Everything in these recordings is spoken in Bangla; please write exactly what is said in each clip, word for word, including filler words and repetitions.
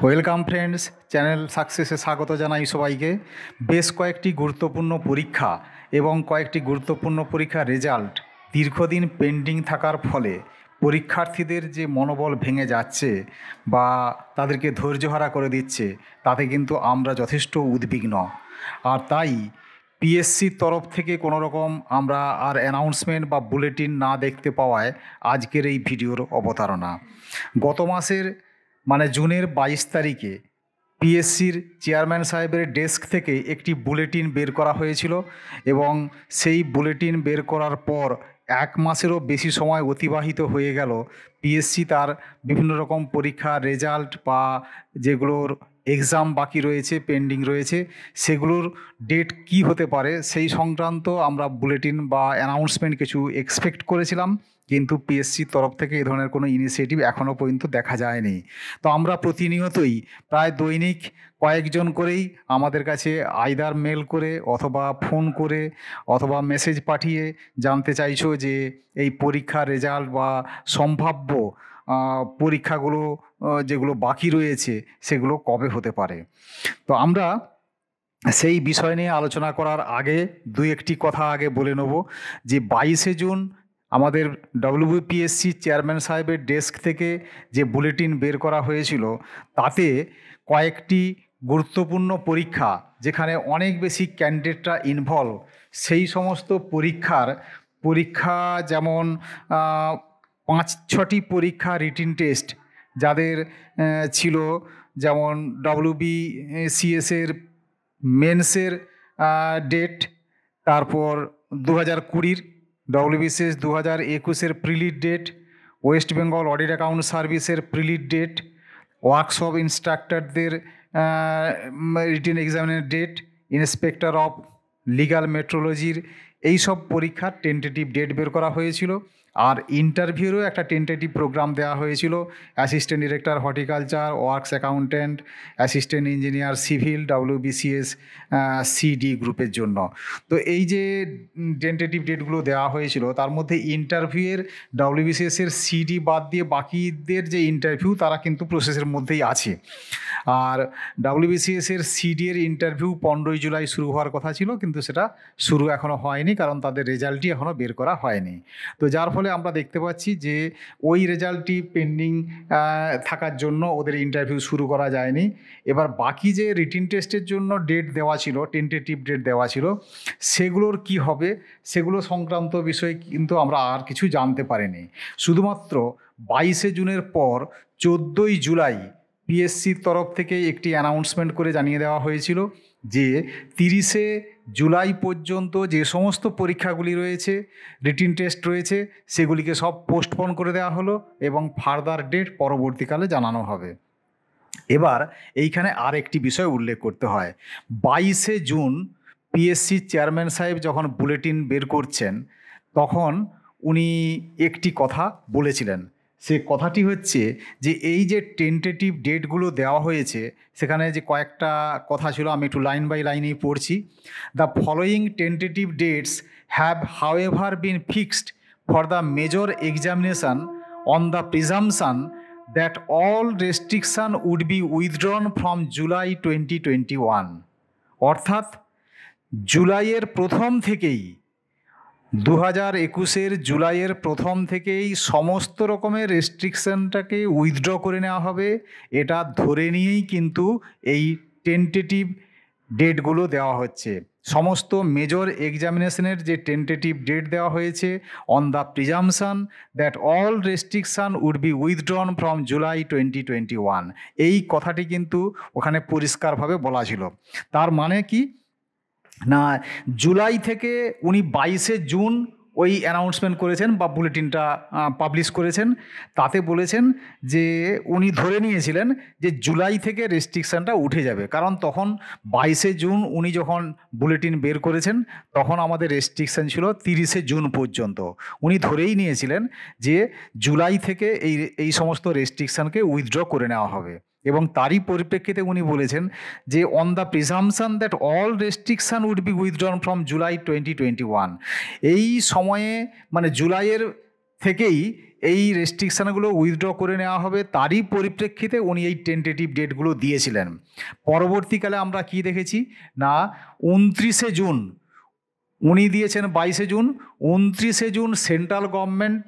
ওয়েলকাম ফ্রেন্ডস, চ্যানেল সাকসেসে স্বাগত জানাই সবাইকে। বেশ কয়েকটি গুরুত্বপূর্ণ পরীক্ষা এবং কয়েকটি গুরুত্বপূর্ণ পরীক্ষার রেজাল্ট দীর্ঘদিন পেন্ডিং থাকার ফলে পরীক্ষার্থীদের যে মনোবল ভেঙে যাচ্ছে বা তাদেরকে ধৈর্যহারা করে দিচ্ছে, তাতে কিন্তু আমরা যথেষ্ট উদ্বিগ্ন। আর তাই পিএসসির তরফ থেকে কোনো রকম আমরা আর অ্যানাউন্সমেন্ট বা বুলেটিন না দেখতে পাওয়ায় আজকের এই ভিডিওর অবতারণা। গত মাসের মানে জুনের বাইশ তারিখে পিএসসির চেয়ারম্যান সাহেবের ডেস্ক থেকে একটি বুলেটিন বের করা হয়েছিল এবং সেই বুলেটিন বের করার পর এক মাসেরও বেশি সময় অতিবাহিত হয়ে গেল। পিএসসি তার বিভিন্ন রকম পরীক্ষার রেজাল্ট বা যেগুলোর এক্সাম বাকি রয়েছে, পেন্ডিং রয়েছে, সেগুলোর ডেট কি হতে পারে সেই সংক্রান্ত আমরা বুলেটিন বা অ্যানাউন্সমেন্ট কিছু এক্সপেক্ট করেছিলাম, কিন্তু পিএসসির তরফ থেকে এ ধরনের কোনো ইনিশিয়েটিভ এখনও পর্যন্ত দেখা যায়নি। তো আমরা প্রতিনিয়তই প্রায় দৈনিক কয়েকজন করেই আমাদের কাছে আইদার মেল করে অথবা ফোন করে অথবা মেসেজ পাঠিয়ে জানতে চাইছো যে এই পরীক্ষার রেজাল্ট বা সম্ভাব্য পরীক্ষাগুলো যেগুলো বাকি রয়েছে সেগুলো কবে হতে পারে। তো আমরা সেই বিষয় নিয়ে আলোচনা করার আগে দুই একটি কথা আগে বলে নেব যে বাইশে জুন আমাদের ডব্লিউবিপিএসসি চেয়ারম্যান সাহেবের ডেস্ক থেকে যে বুলেটিন বের করা হয়েছিল, তাতে কয়েকটি গুরুত্বপূর্ণ পরীক্ষা যেখানে অনেক বেশি ক্যান্ডিডেটরা ইনভলভ, সেই সমস্ত পরীক্ষার পরীক্ষা যেমন পাঁচ ছটি পরীক্ষা রিটিন টেস্ট যাদের ছিল, যেমন ডব্লিউবিসিএসের মেন্সের ডেট, তারপর দু হাজার কুড়ির ডব্লিউবিসিএস দু হাজার একুশের prelim date, west Bengal audit account সার্ভিসের প্রিলিড ডেট, ওয়ার্কশপ ইনস্ট্রাক্টরদের রিটেন এক্সামিনের ডেট, ইন্সপেক্টর অফ লিগাল মেট্রোলজির এই সব পরীক্ষার টেন্টেটিভ ডেট বের করা হয়েছিল। আর ইন্টারভিউরও একটা টেন্টেটিভ প্রোগ্রাম দেওয়া হয়েছিল assistant director horticulture, works accountant, assistant engineer civil WBCS C D গ্রুপের জন্য। তো এই যে টেন্টেটিভ ডেটগুলো দেওয়া হয়েছিল, তার মধ্যে ইন্টারভিউয়ের ডব্লিউবিসিএসের সিডি বাদ দিয়ে বাকিদের যে ইন্টারভিউ তারা কিন্তু প্রসেসের মধ্যেই আছে। আর ডব্লিউবিসিএসের সিডি এর ইন্টারভিউ পনেরোই জুলাই শুরু হওয়ার কথা ছিল, কিন্তু সেটা শুরু এখনও হয়নি, কারণ তাদের রেজাল্টই এখনও বের করা হয়নি। তো যার ফলে আমরা দেখতে পাচ্ছি যে ওই রেজাল্টটি পেন্ডিং থাকার জন্য ওদের ইন্টারভিউ শুরু করা যায়নি। এবার বাকি যে রিটিন টেস্টের জন্য ডেট দেওয়া ছিল, টেন্টেটিভ ডেট দেওয়া ছিল, সেগুলোর কি হবে সেগুলো সংক্রান্ত বিষয়ে কিন্তু আমরা আর কিছু জানতে পারিনি। শুধুমাত্র বাইশে জুনের পর চোদ্দোই জুলাই পিএসসির তরফ থেকে একটি অ্যানাউন্সমেন্ট করে জানিয়ে দেওয়া হয়েছিল যে তিরিশে জুলাই পর্যন্ত যে সমস্ত পরীক্ষাগুলি রয়েছে, রিটিন টেস্ট রয়েছে, সেগুলিকে সব পোস্টপোন করে দেওয়া হলো এবং ফার্দার ডেট পরবর্তীকালে জানানো হবে। এবার এইখানে আর একটি বিষয় উল্লেখ করতে হয়, বাইশে জুন পিএসসি চেয়ারম্যান সাহেব যখন বুলেটিন বের করছেন, তখন উনি একটি কথা বলেছিলেন। সে কথাটি হচ্ছে যে এই যে টেন্টেটিভ ডেটগুলো দেওয়া হয়েছে, সেখানে যে কয়েকটা কথা ছিল, আমি একটু লাইন বাই লাইনেই পড়ছি। The following tentative dates have however been fixed for the major examination on the presumption that all restriction would be withdrawn from July twenty twenty one. অর্থাৎ জুলাইয়ের প্রথম থেকেই, দু হাজার একুশের জুলাইয়ের প্রথম থেকেই সমস্ত রকমের রেস্ট্রিকশনটাকে উইথড্র করে নেওয়া হবে, এটা ধরে নিয়েই কিন্তু এই টেন্টেটিভ ডেটগুলো দেওয়া হচ্ছে। সমস্ত মেজর এক্সামিনেশনের যে টেন্টেটিভ ডেট দেওয়া হয়েছে on the presumption that all restriction would be withdrawn from July twenty twenty one, এই কথাটি কিন্তু ওখানে পরিষ্কারভাবে বলা ছিল। তার মানে কি না, জুলাই থেকে উনি বাইশে জুন ওই অ্যানাউন্সমেন্ট করেছেন বা বুলেটিনটা পাবলিশ করেছেন, তাতে বলেছেন যে উনি ধরে নিয়েছিলেন যে জুলাই থেকে রেস্ট্রিকশানটা উঠে যাবে, কারণ তখন বাইশে জুন উনি যখন বুলেটিন বের করেছেন তখন আমাদের রেস্ট্রিকশান ছিল তিরিশে জুন পর্যন্ত। উনি ধরেই নিয়েছিলেন যে জুলাই থেকে এই এই সমস্ত রেস্ট্রিকশানকে উইথড্র করে নেওয়া হবে, এবং তারই পরিপ্রেক্ষিতে উনি বলেছেন যে on the presumption that all restriction would be withdrawn from July twenty twenty one, এই সময়ে মানে জুলাইয়ের থেকেই এই রেস্ট্রিকশানগুলো উইথড্র করে নেওয়া হবে, তারই পরিপ্রেক্ষিতে উনি এই টেন্টেটিভ ডেটগুলো দিয়েছিলেন। পরবর্তীকালে আমরা কি দেখেছি না, উনত্রিশে জুন উনি দিয়েছেন, বাইশে জুন উনত্রিশে জুন সেন্ট্রাল গভর্নমেন্ট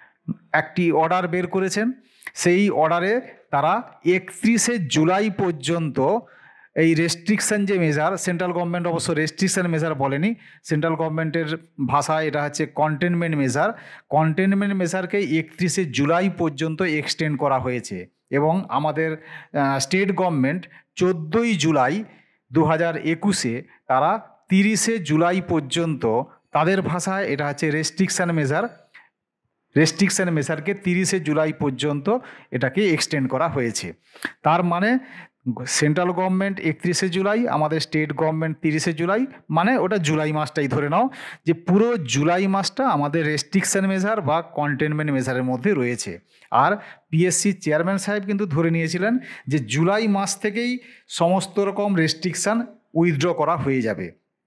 একটি অর্ডার বের করেছেন। সেই অর্ডারে তারা একত্রিশে জুলাই পর্যন্ত এই রেস্ট্রিকশান যে মেজার, সেন্ট্রাল গভর্নমেন্ট অবশ্য রেস্ট্রিকশান মেজার বলেনি, সেন্ট্রাল গভর্নমেন্টের ভাষায় এটা হচ্ছে কন্টেনমেন্ট মেজার, কন্টেনমেন্ট মেজারকে একত্রিশে জুলাই পর্যন্ত এক্সটেন্ড করা হয়েছে। এবং আমাদের স্টেট গভর্নমেন্ট চোদ্দোই জুলাই দু হাজার একুশে তারা তিরিশে জুলাই পর্যন্ত, তাদের ভাষায় এটা হচ্ছে রেস্ট্রিকশান মেজার, রেস্ট্রিকশান মেজারকে তিরিশে জুলাই পর্যন্ত এটাকে এক্সটেন্ড করা হয়েছে। তার মানে সেন্ট্রাল গভর্নমেন্ট একত্রিশে জুলাই, আমাদের স্টেট গভর্নমেন্ট তিরিশে জুলাই, মানে ওটা জুলাই মাসটাই ধরে নাও যে পুরো জুলাই মাসটা আমাদের রেস্ট্রিকশান মেজার বা কন্টেনমেন্ট মেজারের মধ্যে রয়েছে। আর পিএসসি চেয়ারম্যান সাহেব কিন্তু ধরে নিয়েছিলেন যে জুলাই মাস থেকেই সমস্ত রকম রেস্ট্রিকশান উইথড্র করা হয়ে যাবে।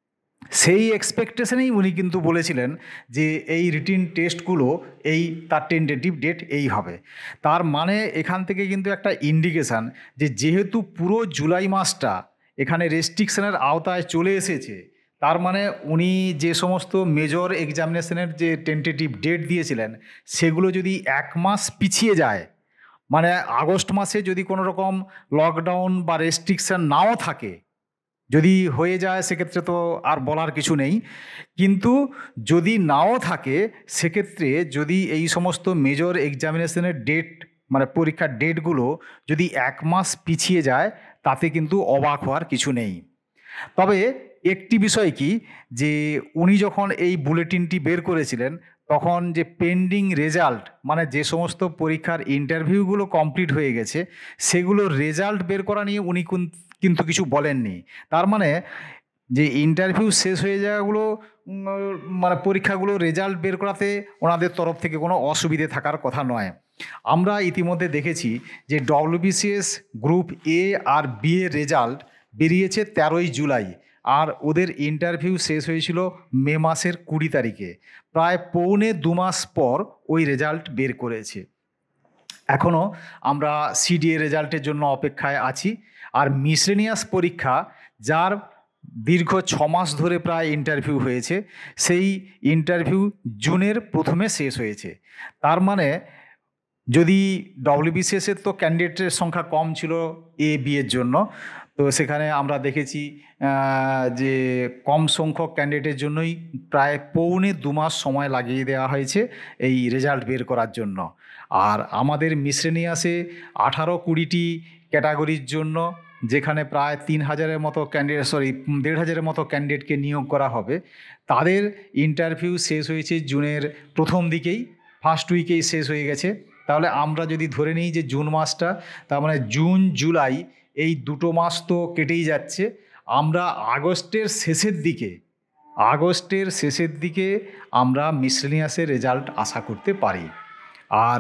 সেই এক্সপেকটেশনেই উনি কিন্তু বলেছিলেন যে এই রিটিন টেস্টগুলো এই তার টেন্টেটিভ ডেট এই হবে। তার মানে এখান থেকে কিন্তু একটা ইন্ডিকেশান যে যেহেতু পুরো জুলাই মাসটা এখানে রেস্ট্রিকশানের আওতায় চলে এসেছে, তার মানে উনি যে সমস্ত মেজর এক্সামিনেশনের যে টেন্টেটিভ ডেট দিয়েছিলেন সেগুলো যদি এক মাস পিছিয়ে যায়, মানে আগস্ট মাসে যদি কোনো রকম লকডাউন বা রেস্ট্রিকশান নাও থাকে, যদি হয়ে যায় সেক্ষেত্রে তো আর বলার কিছু নেই, কিন্তু যদি নাও থাকে সেক্ষেত্রে যদি এই সমস্ত মেজর এক্সামিনেশনের ডেট মানে পরীক্ষার ডেটগুলো যদি এক মাস পিছিয়ে যায় তাতে কিন্তু অবাক হওয়ার কিছু নেই। তবে একটি বিষয় কি, যে উনি যখন এই বুলেটিনটি বের করেছিলেন তখন যে পেন্ডিং রেজাল্ট, মানে যে সমস্ত পরীক্ষার ইন্টারভিউগুলো কমপ্লিট হয়ে গেছে সেগুলোর রেজাল্ট বের করা নিয়ে উনি কিন্তু কিছু বলেননি। তার মানে যে ইন্টারভিউ শেষ হয়ে যাওয়াগুলো মানে পরীক্ষাগুলো রেজাল্ট বের করাতে ওনাদের তরফ থেকে কোনো অসুবিধে থাকার কথা নয়। আমরা ইতিমধ্যে দেখেছি যে ডব্লিউবিসিএস গ্রুপ এ আর বি এর রেজাল্ট বেরিয়েছে তেরোই জুলাই, আর ওদের ইন্টারভিউ শেষ হয়েছিল মে মাসের কুড়ি তারিখে। প্রায় পৌনে দু মাস পর ওই রেজাল্ট বের করেছে। এখনও আমরা সিডিএ রেজাল্টের জন্য অপেক্ষায় আছি। আর মিসলেনিয়াস পরীক্ষা, যার দীর্ঘ ছ মাস ধরে প্রায় ইন্টারভিউ হয়েছে, সেই ইন্টারভিউ জুনের প্রথমে শেষ হয়েছে। তার মানে যদি ডব্লিউবিসিএসের তো ক্যান্ডিডেটের সংখ্যা কম ছিল এ বি এর জন্য, তো সেখানে আমরা দেখেছি যে কম সংখ্যক ক্যান্ডিডেটের জন্যই প্রায় পৌনে দু মাস সময় লাগিয়ে দেওয়া হয়েছে এই রেজাল্ট বের করার জন্য। আর আমাদের মিসলেনিয়াসে আঠারো কুড়িটি ক্যাটাগরির জন্য, যেখানে প্রায় তিন হাজারের মতো ক্যান্ডিডেট সরি দেড় হাজারের মতো ক্যান্ডিডেটকে নিয়োগ করা হবে, তাদের ইন্টারভিউ শেষ হয়েছে জুনের প্রথম দিকেই, ফার্স্ট উইকেই শেষ হয়ে গেছে। তাহলে আমরা যদি ধরে নিই যে জুন মাসটা, তার মানে জুন জুলাই এই দুটো মাস তো কেটেই যাচ্ছে। আমরা আগস্টের শেষের দিকে আগস্টের শেষের দিকে আমরা মিসলেনিয়াসের রেজাল্ট আশা করতে পারি। আর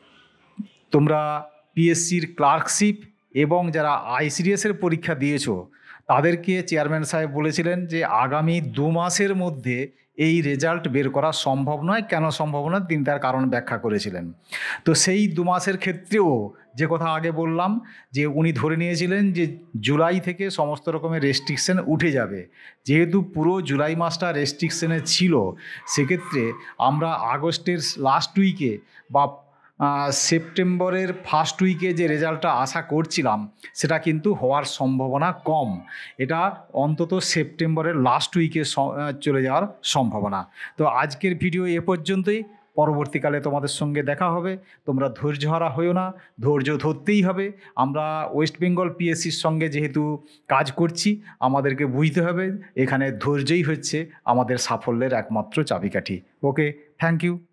তোমরা পিএসসির ক্লার্কশিপ এবং যারা আইসিডিএসের পরীক্ষা দিয়েছো তাদেরকে চেয়ারম্যান সাহেব বলেছিলেন যে আগামী দু মাসের মধ্যে এই রেজাল্ট বের করা সম্ভব নয়। কেন সম্ভব নয় তিনি তার কারণ ব্যাখ্যা করেছিলেন। তো সেই দু মাসের ক্ষেত্রেও যে কথা আগে বললাম যে উনি ধরে নিয়েছিলেন যে জুলাই থেকে সমস্ত রকমের রেস্ট্রিকশন উঠে যাবে। যেহেতু পুরো জুলাই মাসটা রেস্ট্রিকশনে ছিল, সেক্ষেত্রে আমরা আগস্টের লাস্ট উইকে বা সেপ্টেম্বরের ফার্স্ট উইকে যে রেজাল্টটা আশা করছিলাম সেটা কিন্তু হওয়ার সম্ভাবনা কম। এটা অন্তত সেপ্টেম্বরের লাস্ট উইকে চলে যাওয়ার সম্ভাবনা। তো আজকের ভিডিও এ পর্যন্তই। পরবর্তীকালে তোমাদের সঙ্গে দেখা হবে। তোমরা ধৈর্য হারা হইও না, ধৈর্য ধরতেই হবে। আমরা ওয়েস্ট বেঙ্গল পিএসসির সঙ্গে যেহেতু কাজ করছি, আমাদেরকে বুঝতে হবে এখানে ধৈর্যই হচ্ছে আমাদের সাফল্যের একমাত্র চাবিকাঠি। Okay, thank you.